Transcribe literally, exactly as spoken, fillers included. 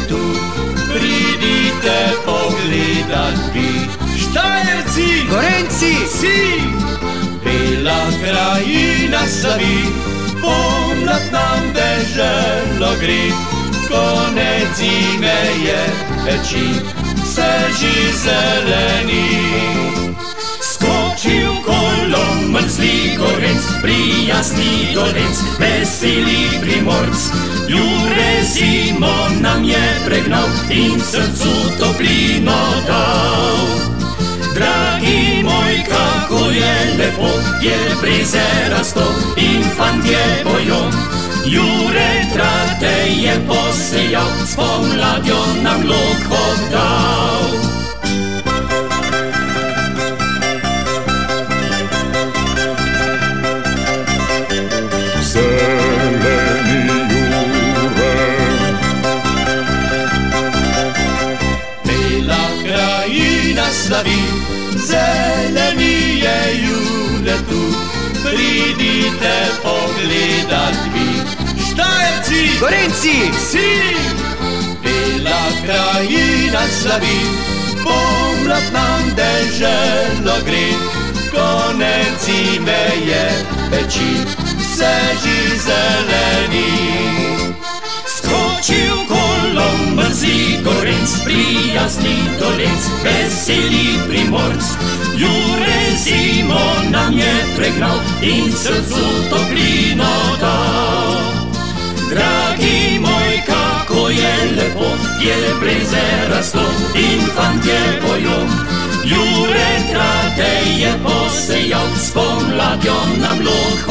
tu, pridite pogledat vi. Štajerci, Gorenjci, si, bela krajina slavi, pomlad nam deželo gre, konec zime je peči, sveži zeleni. Skočil kolom mrzli Gorenc, prijazni Dolenc, veseli Primorc. Jure zimo nam je pregnal in srcu toplino dal. Dragi moj, kako je lepo, je breze rasto in fantje bojo. Jure trate je posejal, s pomladjo nam lokov dal. Zeleni Jure, bela krajina slavi, zeleni je Jure tu, pridite pogledat vi. Štajerci, Gorenjci, si, bela krajina slavi, pomlad nam deželo gre, konec zime je peči, sveži zeleni. Skočil kolom mrzli Gorenc, prijazni Dolenc, veseli Primorc. Jure zimo nam je pregnal in srcu toplino dal. Dragi moj, kako je lepo, je breze rasto in fantje bojo. Jure trate je posejal, s pomladjo nam loh